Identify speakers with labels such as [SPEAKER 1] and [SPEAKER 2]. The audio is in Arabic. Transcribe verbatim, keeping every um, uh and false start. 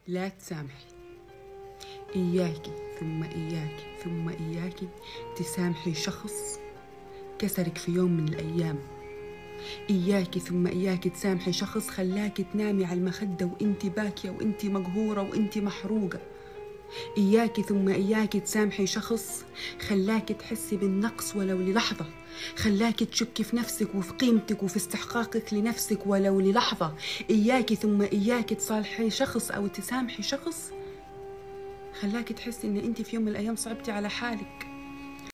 [SPEAKER 1] لا تسامحي. إياكي ثم إياكي ثم إياكي تسامحي شخص كسرك في يوم من الأيام. إياكي ثم إياكي تسامحي شخص خلاكي تنامي على المخدة وإنتي باكية وإنتي مقهورة وإنتي محروقة. إياكي ثم إياكي تسامحي شخص خلاكي تحسي بالنقص ولو للحظة، خلاكي تشكي في نفسك وفي قيمتك وفي استحقاقك لنفسك ولو للحظة. إياكي ثم إياكي تصالحي شخص أو تسامحي شخص خلاكي تحسي إن أنت في يوم من الأيام صعبتي على حالك.